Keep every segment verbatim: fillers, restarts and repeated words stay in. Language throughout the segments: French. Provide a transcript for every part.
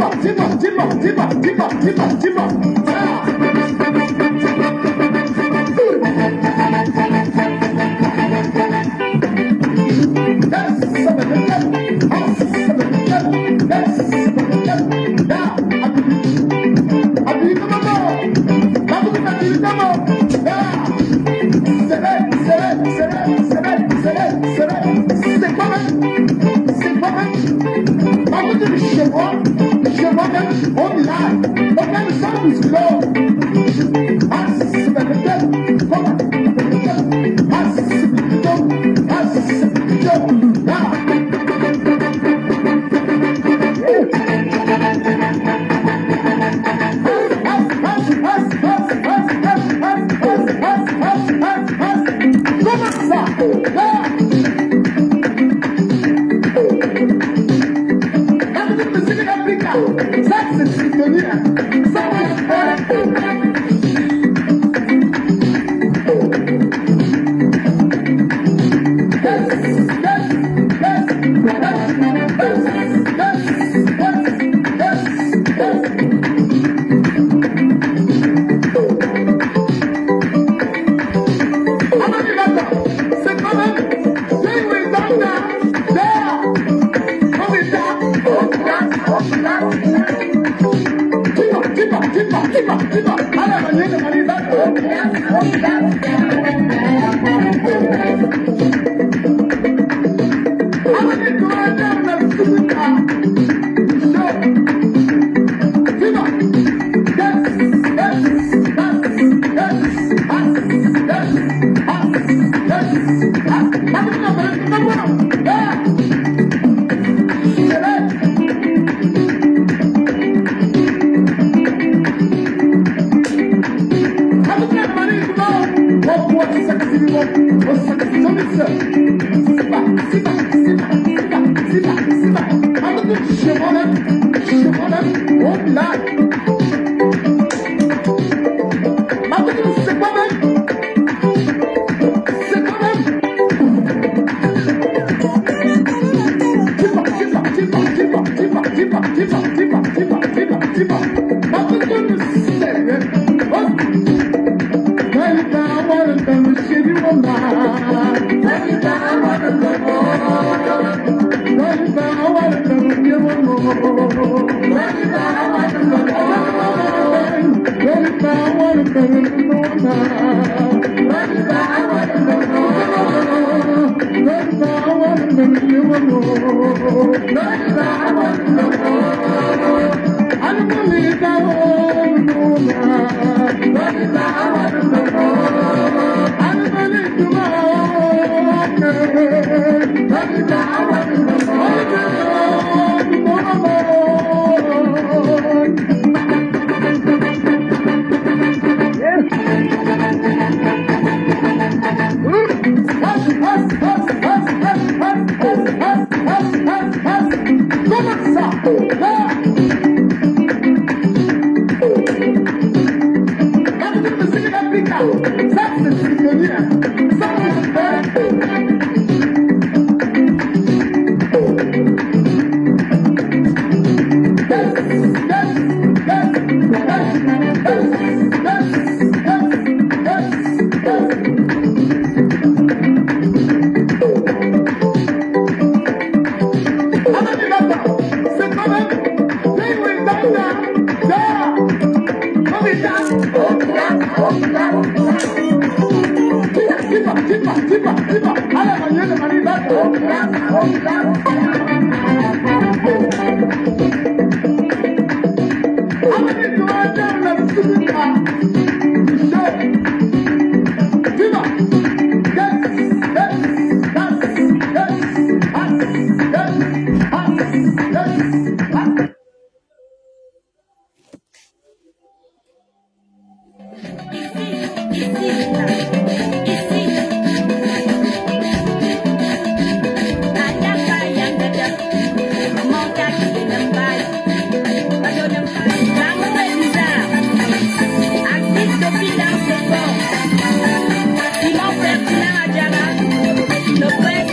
dis-moi, dis-moi, dis-moi, dis-moi, dis-moi, dis-moi.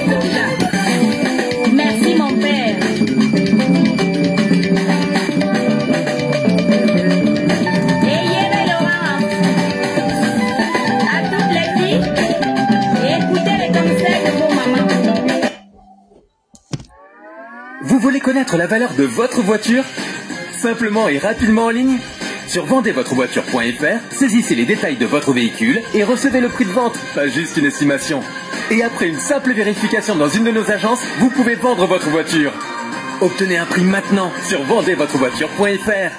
Merci mon père. connaître la valeur de votre voiture simplement et rapidement en ligne? Sur vendez votre voiture point F R, saisissez les détails de votre véhicule et recevez le prix de vente, pas juste une estimation. Et après une simple vérification dans une de nos agences, vous pouvez vendre votre voiture. Obtenez un prix maintenant sur vendez votre voiture point F R.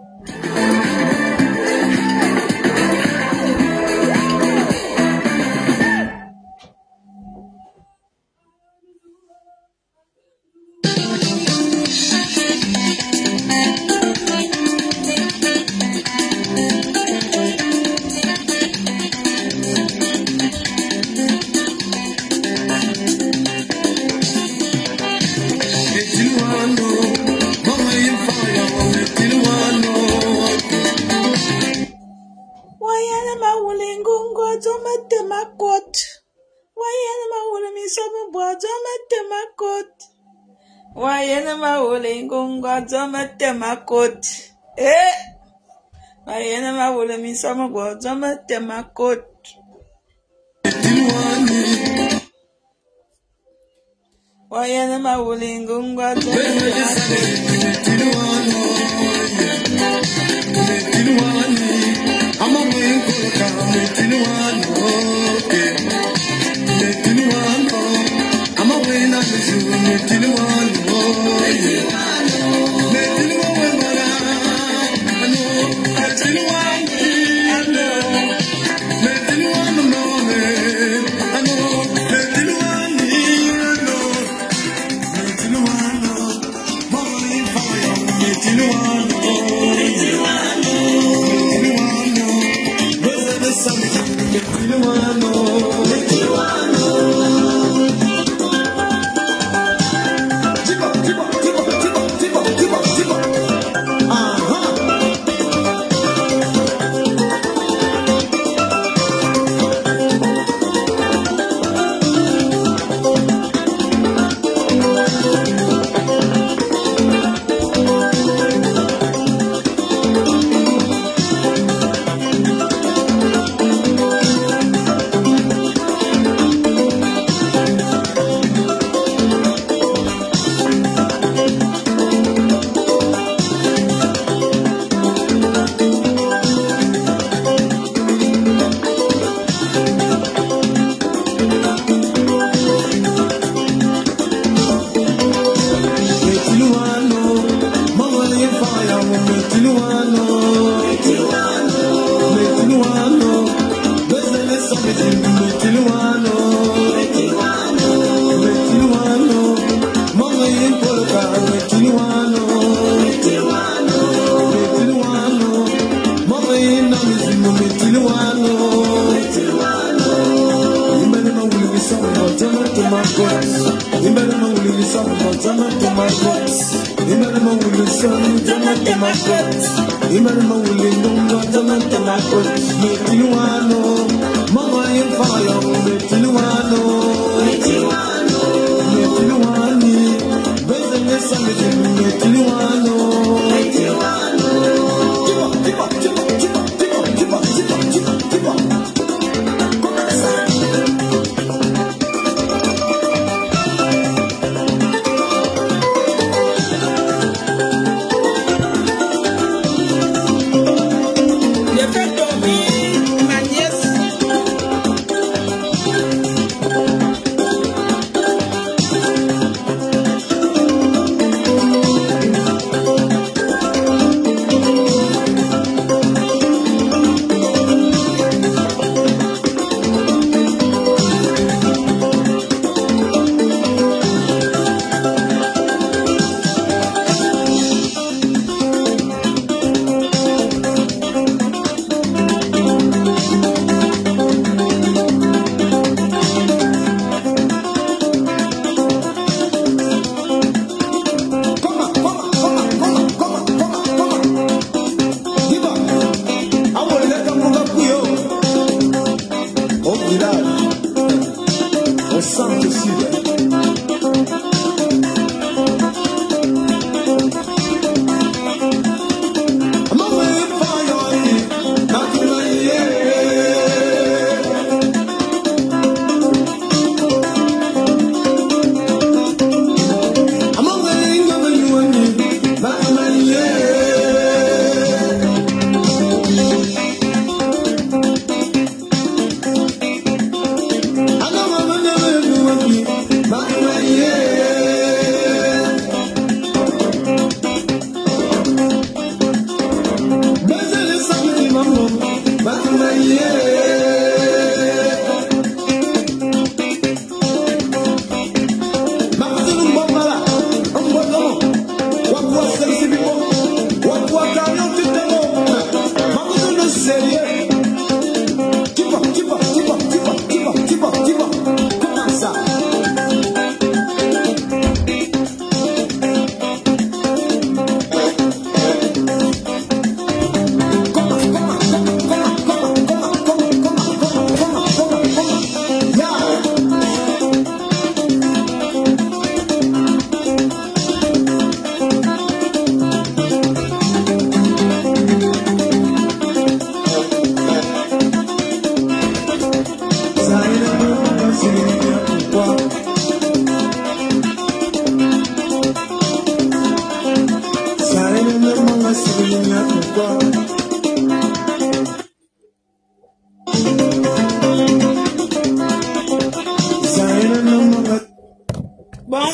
Eh, Mariana ma wole mi sama go zama temakot. Wayana ma wole ngungwa zama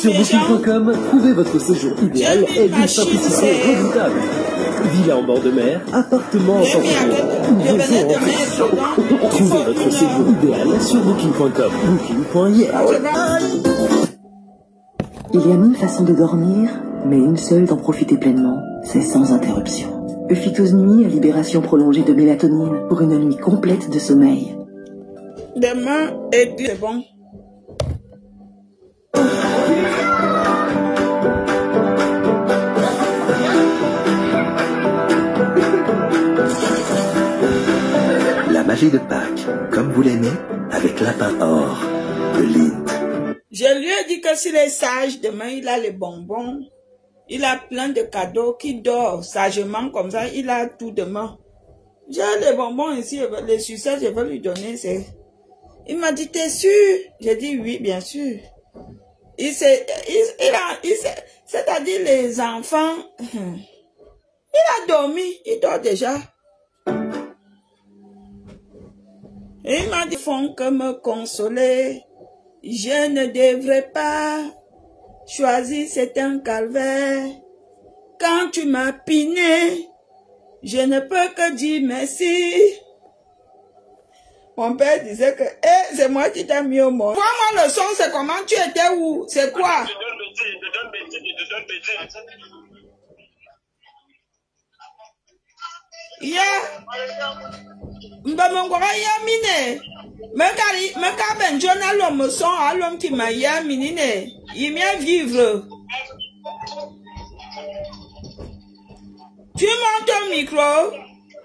Sur booking point com, trouvez votre séjour idéal et d'une simplicité redoutable. Villa en bord de mer, appartement en centre-ville, ou maison en plus. Trouvez votre séjour idéal sur booking point com. booking point i r. Il y a mille façons de dormir, mais une seule d'en profiter pleinement, c'est sans interruption. Euphytose Nuit à libération prolongée de mélatonine pour une nuit complète de sommeil. Demain, et puis c'est bon. La magie de Pâques, comme vous l'aimez, avec lapin or de Lindt. Je lui ai dit que s'il est sage, demain il a les bonbons. Il a plein de cadeaux, qui dort sagement comme ça, il a tout demain. J'ai les bonbons ici, les sucettes, je vais lui donner. Il m'a dit, t'es sûr? J'ai dit oui, bien sûr. Il s'est, il, il a, il s'est, c'est-à-dire les enfants, il a dormi, il dort déjà. Et il m'a dit, font que me consoler, je ne devrais pas choisir, c'est un calvaire. Quand tu m'as piné, je ne peux que dire merci. Mon père disait que, eh, c'est moi qui t'ai mis au monde. Vois-moi le son, c'est comment tu étais où? C'est quoi? Je donne bêtise, je donne bêtise, je donne bêtise. Yeah. Mbamongora ya mine. Mekari, meka benjona l'homme son à l'homme qui m'a ya minine. Il vient vivre. Tu montes ton micro.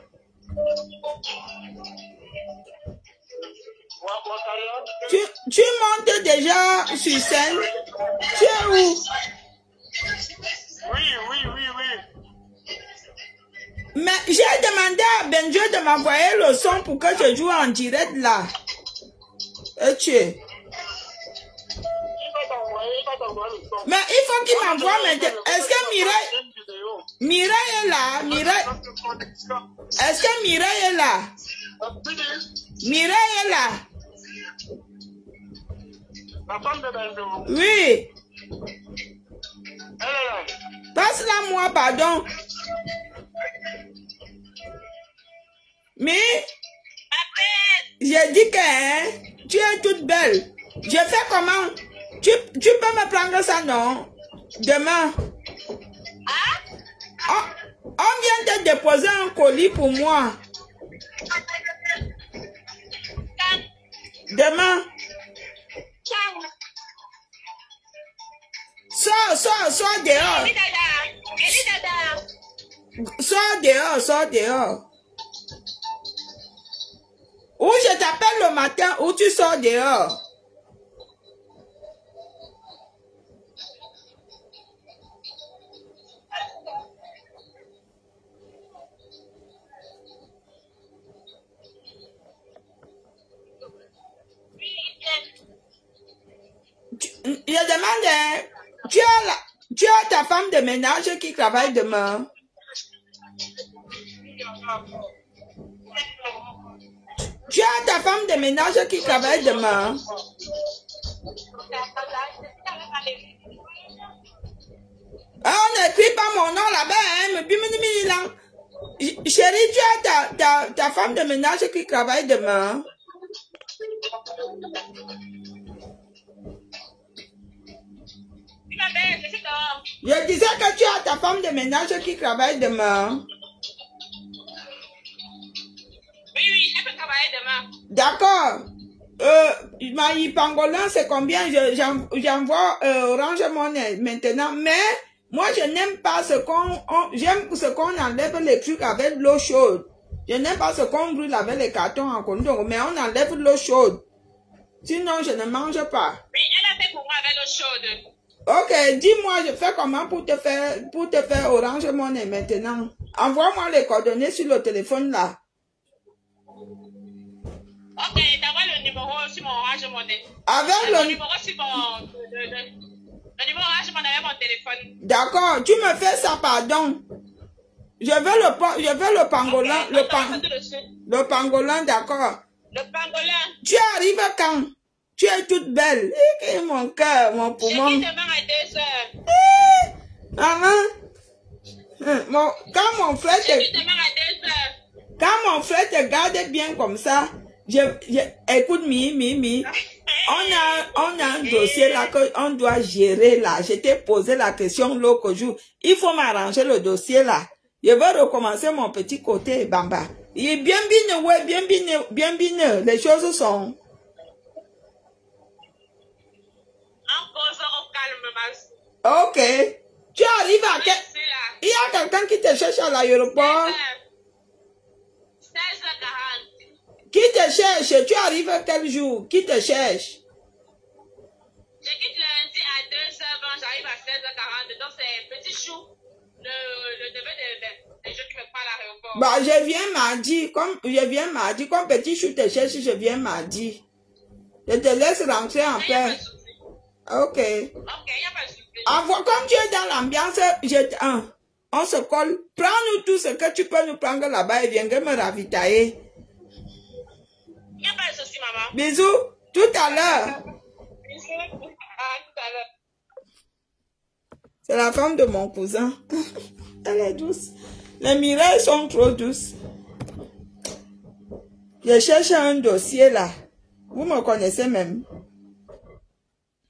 Tu, tu montes déjà sur scène. Tu es où? Oui, oui, oui, oui. Mais j'ai demandé à Benjo de m'envoyer le son pour que je joue en direct là. Et tu es. Mais il faut qu'il m'envoie maintenant. Est-ce que Mireille... Mireille est là? Mireille... Est-ce que Mireille est là? Mireille est là? La femme de Benjo. Oui. Elle est là. Passe-la moi, pardon. Mais, j'ai dit que hein, tu es toute belle. Je fais comment? Tu, tu peux me prendre ça, non? Demain. On, on vient de déposer un colis pour moi. Demain. Sors, sors, sors dehors. Sors dehors, sors dehors. Ou je t'appelle le matin, ou tu sors dehors. Tu, je demande, tu as, la, tu as ta femme de ménage qui travaille demain. Tu as ta femme de ménage qui travaille demain. Ah, on n'écrit pas mon nom là-bas, hein. Chérie, tu as ta, ta, ta femme de ménage qui travaille demain. Je disais que tu as ta femme de ménage qui travaille demain. Oui, oui, elle peut travailler demain. D'accord. Euh, ma pangolin, c'est combien? J'envoie euh, Orange Money maintenant. Mais moi, je n'aime pas ce qu'on... J'aime ce qu'on enlève les trucs avec l'eau chaude. Je n'aime pas ce qu'on brûle avec les cartons en condom. Mais on enlève l'eau chaude. Sinon, je ne mange pas. Oui, elle a fait pour moi avec l'eau chaude. Ok, dis-moi, je fais comment pour te faire, pour te faire Orange Money maintenant? Envoie-moi les coordonnées sur le téléphone là. Ok, t'envoies le numéro sur mon Orange Money. Avec le, le numéro sur mon... Le, le, le numéro Orange Money avec mon téléphone. D'accord, tu me fais ça, pardon. Je veux le, je veux le pangolin, okay, le, pan, le pangolin, d'accord. Le pangolin. Tu arrives quand? Tu es toute belle. Et mon cœur, mon poumon. Je quitte demain à deux heures. Eh, maman. Mon, quand mon frère te... Je quitte demain à deux heures. Quand mon frère te garde bien comme ça, je, je, écoute, mi, mi, mi. On a, on a un dossier là qu'on doit gérer là. Je t'ai posé la question l'autre jour. Il faut m'arranger le dossier là. Je veux recommencer mon petit côté, Bamba. Il est bien bien, ouais, bien bien, bien bien. Les choses sont... En cause au calme, ma. Ok. Tu arrives à quel... Il y a quelqu'un qui te cherche à l'aéroport. seize heures quarante. Qui te cherche? Tu arrives à quel jour? Qui te cherche? Je quitte lundi à deux heures vingt, j'arrive à seize heures quarante. Donc c'est petit chou. Le, le neveu des de, de gens qui me parlent à l'aéroport. Bah, je viens mardi. Comme je viens mardi, comme petit chou te cherche, je viens mardi. Je te laisse rentrer en paix. Ok. Ok, il n'y a pas de souci. Envoie, comme tu es dans l'ambiance, je, hein, on se colle. Prends-nous tout ce que tu peux nous prendre là-bas et viens me ravitailler. Il n'y a pas de souci, maman. Bisous. Tout à l'heure. Bisous. À tout à l'heure. C'est la femme de mon cousin. Elle est douce. Les Mireilles sont trop douces. Je cherche un dossier là. Vous me connaissez même.